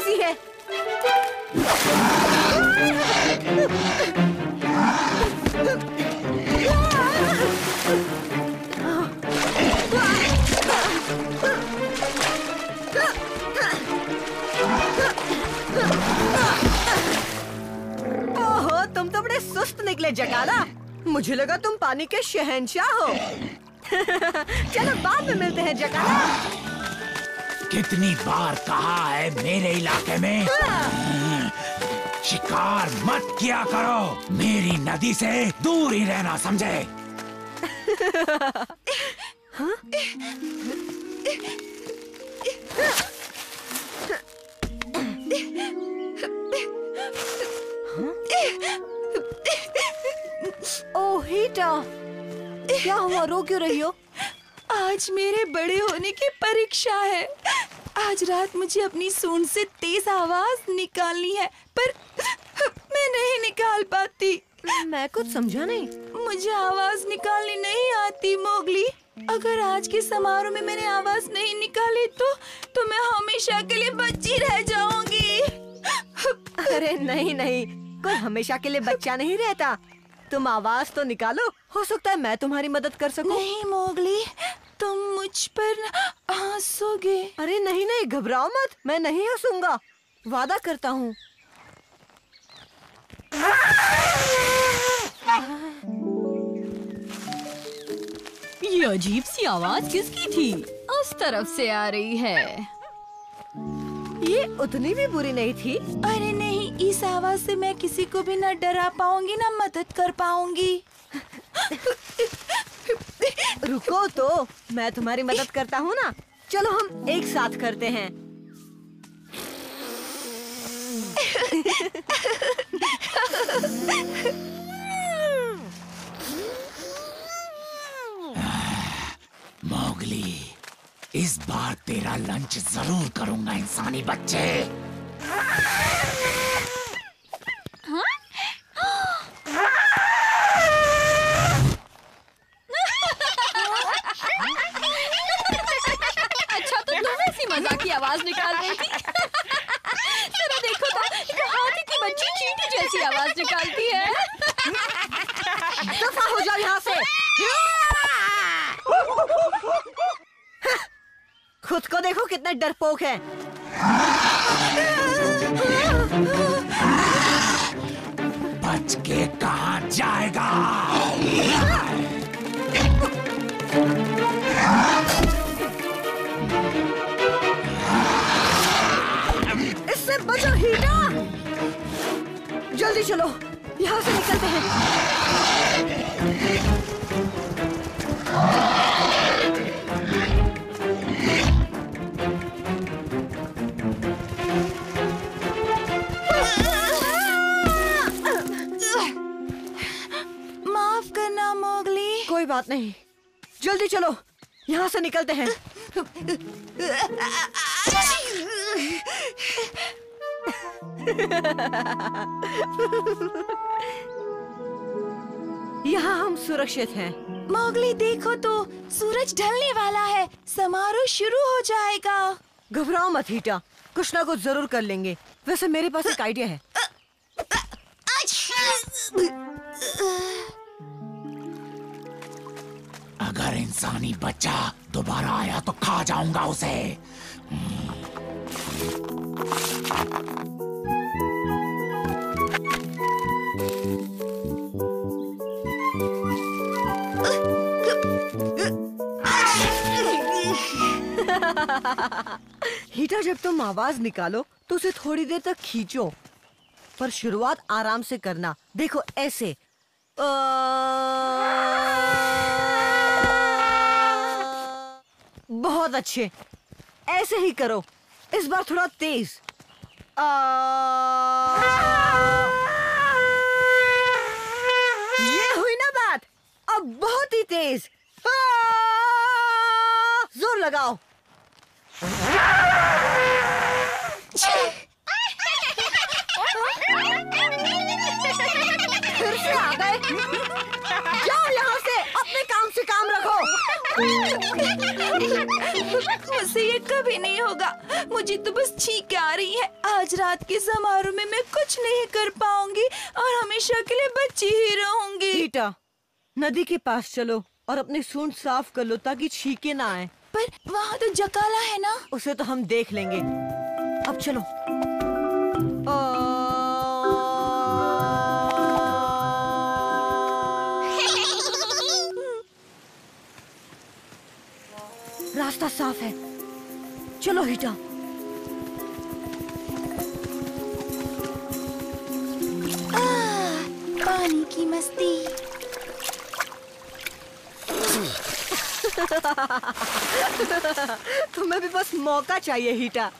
Easy है। ओहो, तुम तो बड़े सुस्त निकले जकाला। मुझे लगा तुम पानी के शहंशाह हो। चलो बाद में मिलते हैं जकाला। कितनी बार कहा है मेरे इलाके में शिकार मत किया करो, मेरी नदी से दूर ही रहना, समझे? हाँ? ओह हीटा, क्या हुआ? रो क्यों रही हो? आज मेरे बड़े होने की परीक्षा है। आज रात मुझे अपनी सूंड से तेज आवाज निकालनी है, पर मैं नहीं निकाल पाती। मैं कुछ समझा नहीं। मुझे आवाज निकालनी नहीं आती मोगली। अगर आज के समारोह में मैंने आवाज नहीं निकाली तो मैं हमेशा के लिए बच्ची रह जाऊंगी। अरे नहीं नहीं, कोई हमेशा के लिए बच्चा नहीं रहता। तुम आवाज तो निकालो, हो सकता है मैं तुम्हारी मदद कर सकूं। नहीं मोगली, तुम मुझ पर हंसोगे। अरे नहीं नहीं, घबराओ मत, मैं नहीं हंसूंगा, वादा करता हूँ। ये अजीब सी आवाज किसकी थी? उस तरफ से आ रही है। ये उतनी भी बुरी नहीं थी। अरे नहीं, इस आवाज से मैं किसी को भी न डरा पाऊंगी न मदद कर पाऊंगी। रुको तो, मैं तुम्हारी मदद करता हूँ ना। चलो हम एक साथ करते हैं। मोगली, इस बार तेरा लंच जरूर करूंगा इंसानी बच्चे। अच्छा तो तुम ऐसी मजाकी आवाज निकाल रही थी। जरा देखो तो, एक हाथी की बच्ची चींटी जैसी आवाज निकालती है। दफा हो जाओ यहाँ से। खुद को देखो कितने डरपोक है। बच के कहाँ जाएगा? इससे बचो हीटा। जल्दी चलो, यहाँ से निकलते हैं। माफ करना मोगली। कोई बात नहीं, जल्दी चलो, यहाँ से निकलते हैं। यहाँ हम सुरक्षित हैं। मोगली देखो तो, सूरज ढलने वाला है, समारोह शुरू हो जाएगा। घबराओ मत हीटा, कुछ ना कुछ जरूर कर लेंगे। वैसे मेरे पास एक आइडिया है। अगर इंसानी बच्चा दोबारा आया तो खा जाऊंगा उसे। हीटा, जब तुम आवाज निकालो तो उसे थोड़ी देर तक खींचो, पर शुरुआत आराम से करना। देखो ऐसे। बहुत अच्छे, ऐसे ही करो। इस बार थोड़ा तेज। ये हुई ना बात, अब बहुत ही तेज। जोर लगाओ। फिर से आ गए। जाओ यहाँ से, अपने अपने काम से काम रखो। मुझसे ये कभी नहीं होगा। मुझे तो बस छींक आ रही है। आज रात के समारोह में मैं कुछ नहीं कर पाऊंगी और हमेशा के लिए बच्ची ही रहूंगी। हीटा, नदी के पास चलो और अपनी सूंड साफ कर लो ताकि छींके ना आए। पर वहाँ तो जकाला है ना। उसे तो हम देख लेंगे। अब चलो। रास्ता साफ है, चलो हीटा। पानी की मस्ती। तुम्हें भी बस मौका चाहिए हीटा।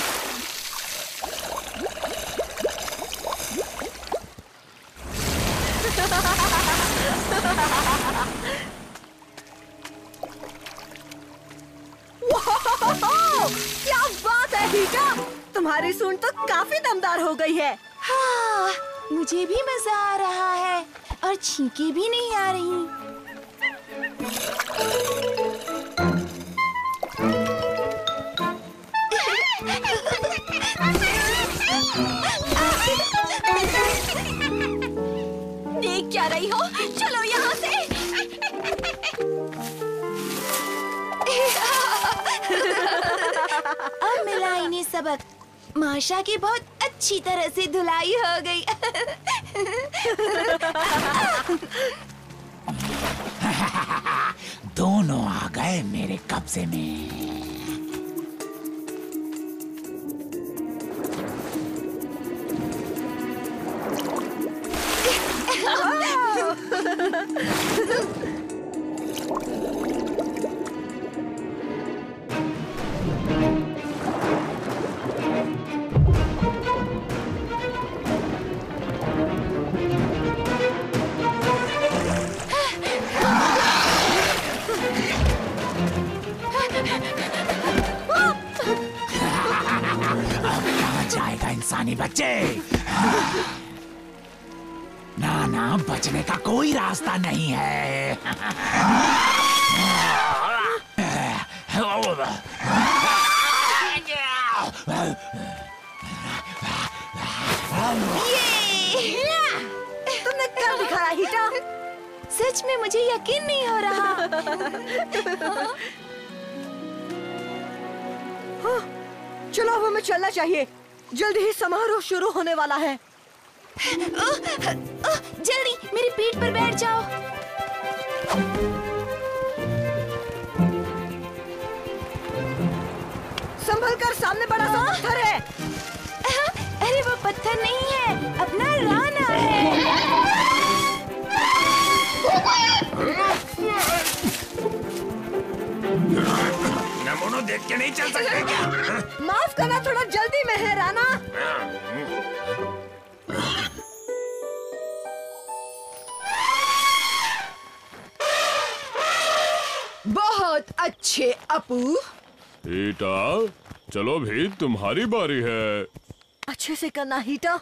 क्या बात है हीटा, तुम्हारी सूंड तो काफी दमदार हो गई है। हाँ, मुझे भी मजा आ रहा है और छींके भी नहीं आ रही। देख क्या रही हो, चलो यहाँ से। अब मिला इन्हें सबक। माशा की बहुत अच्छी तरह से धुलाई हो गई। दोनों आ गए मेरे कब्जे में। इंसानी बच्चे, ना ना बचने का कोई रास्ता नहीं है। तुमने क्या दिखाया हीटा? सच में मुझे यकीन नहीं हो रहा। चलो अब हमें चलना चाहिए, जल्दी ही समारोह शुरू होने वाला है। जल्दी मेरी पीठ पर बैठ जाओ। संभल कर, सामने बड़ा सा पत्थर है। अरे वो पत्थर नहीं है, अपना राना है। नमूनो देख के नहीं चल सकते क्या? माफ करना, थोड़ा जल्दी में है राना। बहुत अच्छे अपू। हीटा, चलो भी तुम्हारी बारी है। अच्छे से करना हीटा।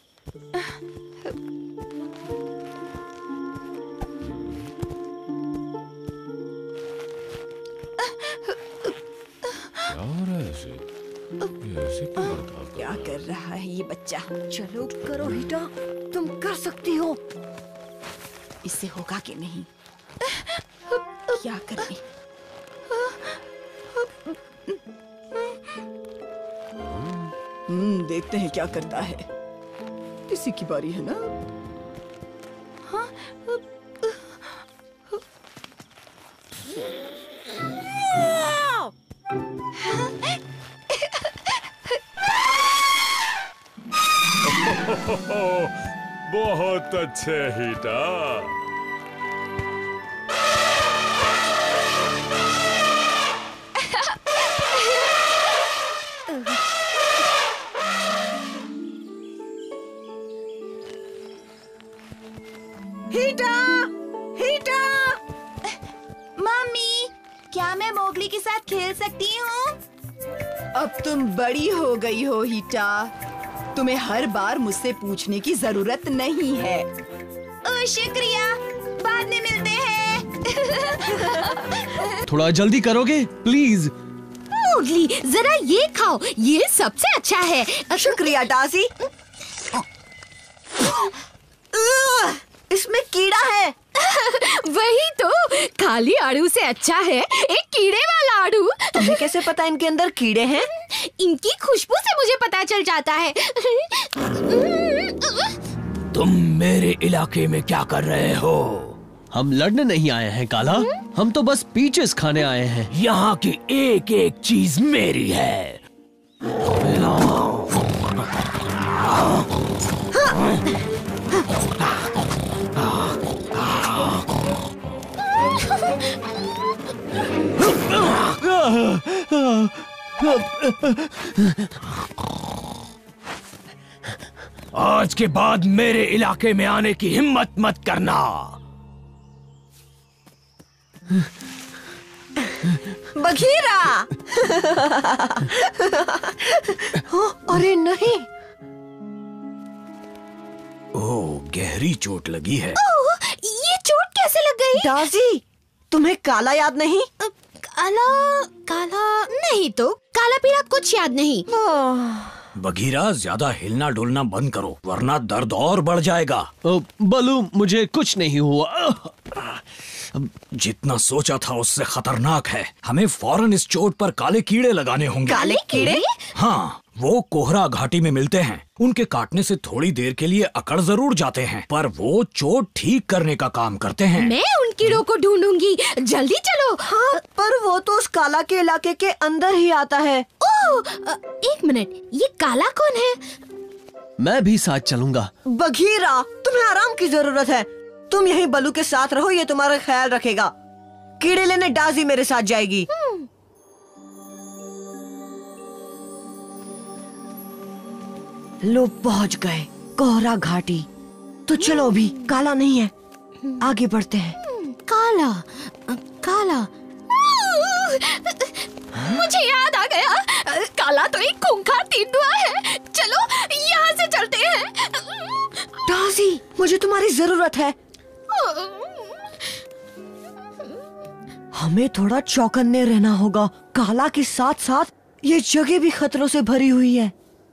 क्या कर रहा है ये बच्चा? चलो करो हीटा, तुम कर सकती हो। इससे होगा कि नहीं? क्या करें? देखते हैं क्या करता है। इसी की बारी है ना? बहुत अच्छे हीटा। हीटा, हीटा। मम्मी, क्या मैं मोगली के साथ खेल सकती हूँ? अब तुम बड़ी हो गई हो हीटा, तुम्हें हर बार मुझसे पूछने की जरूरत नहीं है। ओह शुक्रिया, बाद में मिलते हैं। थोड़ा जल्दी करोगे प्लीज? मोगली, जरा ये खाओ, ये सबसे अच्छा है। शुक्रिया डाजी। इसमें कीड़ा है। वही तो, खाली आड़ू से अच्छा है एक कीड़े वाला आड़ू। तुम्हें कैसे पता इनके अंदर कीड़े हैं? इनकी खुशबू से मुझे पता चल जाता है। तुम मेरे इलाके में क्या कर रहे हो? हम लड़ने नहीं आए हैं काला, हम तो बस पीचेस खाने आए हैं। यहाँ की एक एक चीज मेरी है। आज के बाद मेरे इलाके में आने की हिम्मत मत करना। बघीरा। अरे नहीं। ओह, गहरी चोट लगी है। ये चोट कैसे लग गई? डाजी, तुम्हें काला याद नहीं? काला काला नहीं तो, काला पीला कुछ याद नहीं। बघीरा, ज्यादा हिलना डुलना बंद करो वरना दर्द और बढ़ जाएगा। बलू, मुझे कुछ नहीं हुआ। जितना सोचा था उससे खतरनाक है। हमें फौरन इस चोट पर काले कीड़े लगाने होंगे। काले कीड़े? हाँ, वो कोहरा घाटी में मिलते हैं। उनके काटने से थोड़ी देर के लिए अकड़ जरूर जाते हैं, पर वो चोट ठीक करने का काम करते हैं। मैं उन कीड़ों को ढूंढूंगी, जल्दी चलो। हाँ, पर वो तो उस काला के इलाके के अंदर ही आता है। एक मिनट, ये काला कौन है? मैं भी साथ चलूंगा। बघीरा, तुम्हें आराम की जरूरत है। तुम यहीं बलू के साथ रहो, ये तुम्हारा ख्याल रखेगा। कीड़े लेने डाजी मेरे साथ जाएगी। लो, पहुंच गए कोहरा घाटी। तो चलो, अभी काला नहीं है, आगे बढ़ते हैं। काला काला, मुझे याद आ गया, काला तो एक खूंखार तेंदुआ है। चलो यहाँ से चलते हैं। डाजी, मुझे तुम्हारी जरूरत है। हमें थोड़ा चौकन्ने रहना होगा। काला के साथ साथ ये जगह भी खतरों से भरी हुई है।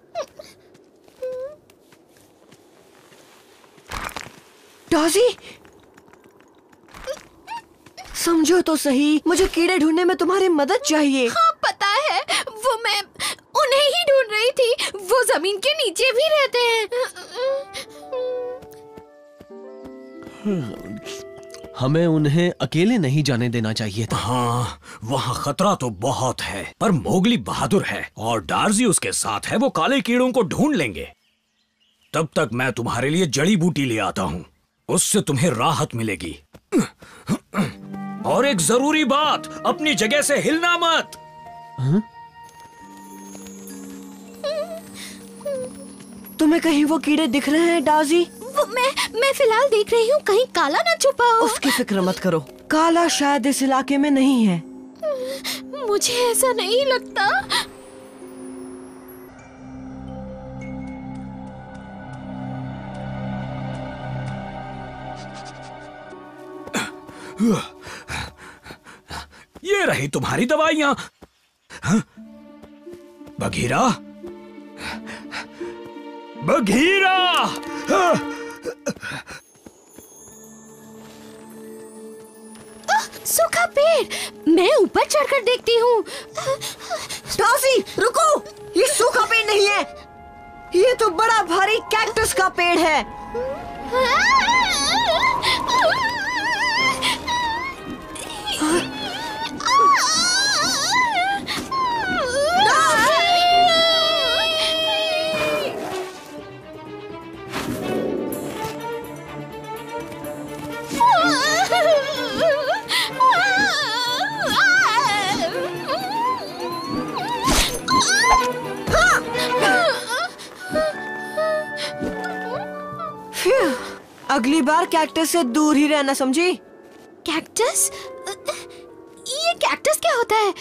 डाजी, समझो तो सही, मुझे कीड़े ढूंढने में तुम्हारी मदद चाहिए। हाँ पता है, वो मैं उन्हें ही ढूंढ रही थी। वो जमीन के नीचे भी रहते हैं। हमें उन्हें अकेले नहीं जाने देना चाहिए था। हाँ, वहाँ खतरा तो बहुत है, पर मोगली बहादुर है और डार्जी उसके साथ है। वो काले कीड़ों को ढूंढ लेंगे। तब तक मैं तुम्हारे लिए जड़ी बूटी ले आता हूँ, उससे तुम्हें राहत मिलेगी। और एक जरूरी बात, अपनी जगह से हिलना मत। तुम्हें कहीं वो कीड़े दिख रहे हैं डाजी? वो मैं फिलहाल देख रही हूँ, कहीं काला ना छुपा हो। उसकी फिक्र मत करो, काला शायद इस इलाके में नहीं है। मुझे ऐसा नहीं लगता। ये रही तुम्हारी दवाइयां। बघीरा, बघीरा! सूखा पेड़, मैं ऊपर चढ़कर देखती हूँ। डाजी, रुको, ये सूखा पेड़ नहीं है, ये तो बड़ा भारी कैक्टस का पेड़ है। अगली बार कैक्टस से दूर ही रहना, समझी? कैक्टस? ये कैक्टस क्या होता है?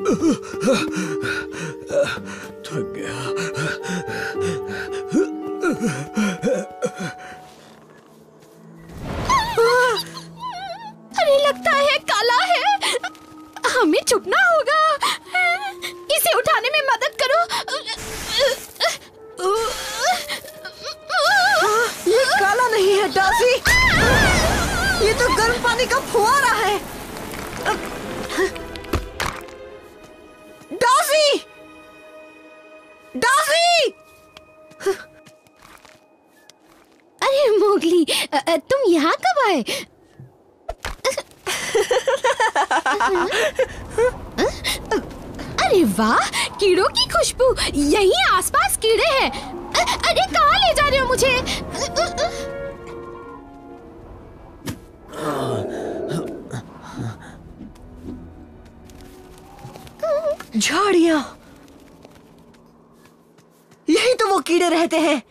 थक गया। अरे लगता है काला है, हमें छुपना होगा। इसे उठाने में मदद करो। ये काला नहीं है डार्सी, ये तो गर्म पानी का फुहारा है। Darcy, Darcy! अरे मोगली, तुम यहाँ कब आए? अरे वाह, कीड़ों की खुशबू। यहीं आसपास कीड़े हैं। अरे कहाँ ले जा रहे हो मुझे? झाड़ियाँ, यही तो वो कीड़े रहते हैं।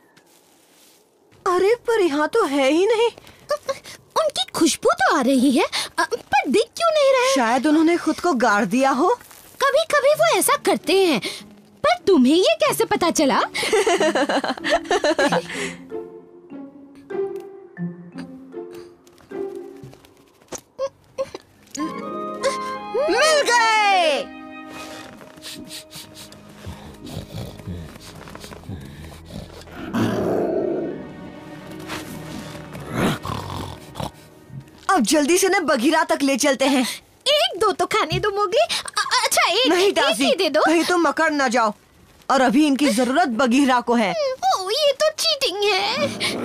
अरे पर यहाँ तो है ही नहीं। उनकी खुशबू तो आ रही है, पर दिख क्यों नहीं रहे? शायद उन्होंने खुद को गाड़ दिया हो। कभी कभी वो ऐसा करते हैं, पर तुम्हें ये कैसे पता चला? मिल गए। अब जल्दी से न बघीरा तक ले चलते हैं। एक दो तो खाने दो मोगली। अच्छा एक नहीं एक डार्सी, ही दे दो। कहीं तुम मकड़ न जाओ। और अभी इनकी जरूरत बघीरा को है। ओ, ये तो चीटिंग है।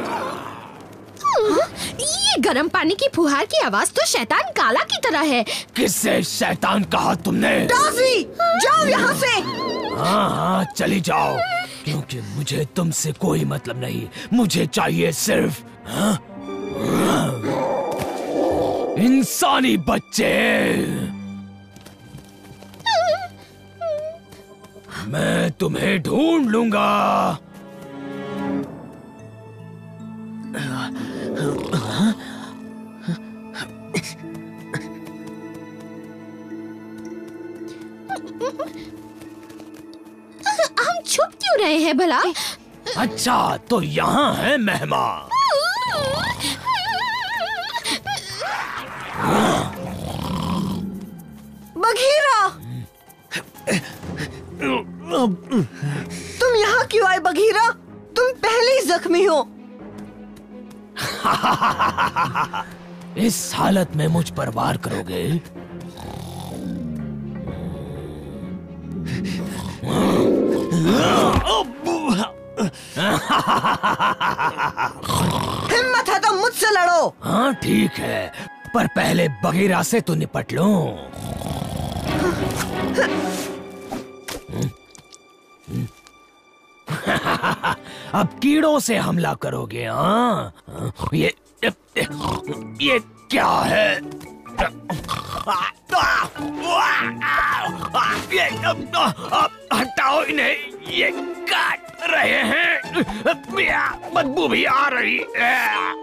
ये गर्म पानी की फुहार की आवाज तो शैतान काला की तरह है। किससे शैतान कहा तुमने? डार्सी, जाओ यहाँ से। हाँ हाँ चली जाओ, क्योंकि मुझे तुमसे कोई मतलब नहीं। मुझे चाहिए सिर्फ इंसानी बच्चे। मैं तुम्हें ढूंढ लूंगा। हम छुप क्यों रहे हैं भला? अच्छा तो यहाँ है मेहमान। बघीरा, तुम यहाँ क्यों आए बघीरा? तुम पहले ही जख्मी हो। इस हालत में मुझ पर वार करोगे? हिम्मत है तो मुझसे लड़ो। हाँ ठीक है, पर पहले बघीरा से तो निपट लो। अब कीड़ों से हमला करोगे? हाँ, ये क्या है? हटाओ इन्हें, ये काट रहे हैं। बदबू भी आ रही है।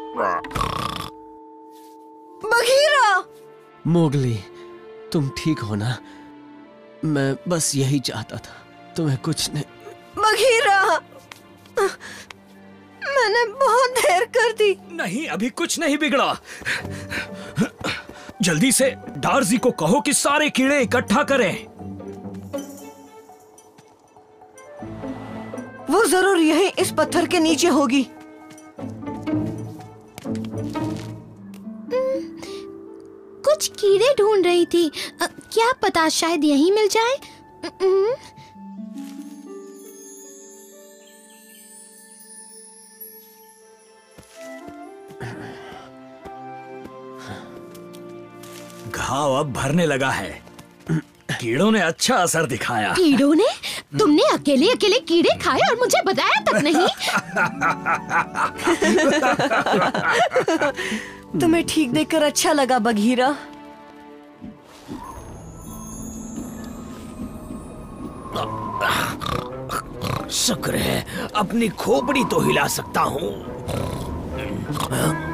बघीरा! मोगली, तुम ठीक हो ना? मैं बस यही चाहता था, तुम्हें कुछ नहीं। बघीरा, मैंने बहुत देर कर दी। नहीं, अभी कुछ नहीं बिगड़ा। जल्दी से डार्सी को कहो कि सारे कीड़े इकट्ठा करें। वो जरूर यहीं इस पत्थर के नीचे होगी। कुछ कीड़े ढूंढ रही थी। क्या पता शायद यहीं मिल जाए। घाव अब भरने लगा है। कीड़ों ने अच्छा असर दिखाया। कीड़ों ने? तुमने अकेले अकेले कीड़े खाए और मुझे बताया तक नहीं। तुम्हें ठीक देखकर अच्छा लगा बघीरा। शुक्र है, अपनी खोपड़ी तो हिला सकता हूँ।